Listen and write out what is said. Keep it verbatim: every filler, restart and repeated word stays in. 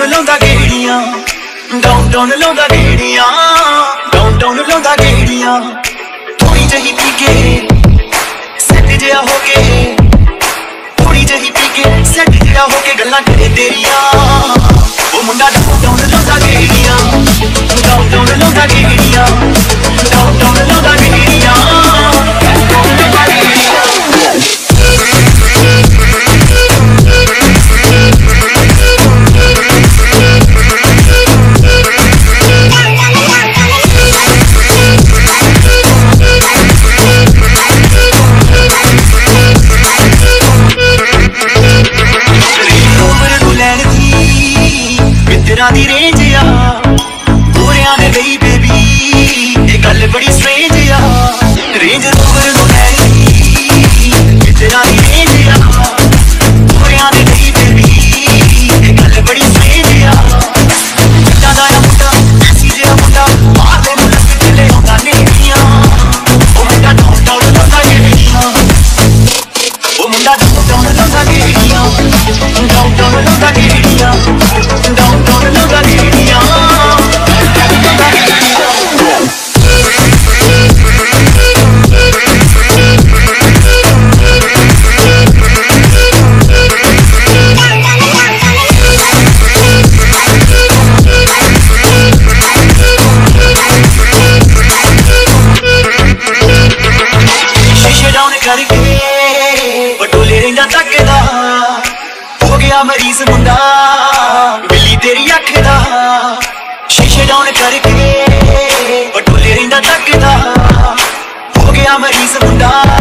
Down लाउंदा गेड़ियां, down down लाउंदा गेड़ियां, डाउन डाउन लाउंदा गेड़ियां। थोड़ी जही पी के सेट जिहा हो के, थोड़ी जही पी के सेट जिहा हो के गल्लां करे तेरियां। ओ मुंडा डाउन डाउन लाउंदा गेड़ियां, डाउन डाउन लाउंदा गेड़ियां, डाउन डाउन लाउंदा गेड़ियां। दी रेंज आ गोरियां दे गई बेबी, ये गल बड़ी स्ट्रेंज आ। रेंज रोवर नो है तेरा दी रेंज आ गोरियां दे गई बेबी, ये गल बड़ी स्ट्रेंज आ। मुंडा दा मुंडा ऐसी जेहा मुंडा बाहर दे मुल्क चले आंदा नेड़ियां। ओ मुंडा डाउन डाउन लाउंदा गेड़ियां, ओ मुंडा डाउन डाउन लाउंदा गेड़ियां, डाउन डाउन लाउंदा गेड़ियां, डाउन डाउन लाउंदा गेड़ियां। शीशे डाउन करके पटोले रहिंदा तकदा, हो गया मरीज मुंडा बिल्ली तेरी अख दा। शीशे डाउन करके पटोले रहिंदा तकदा, हो गया मरीज मुंडा।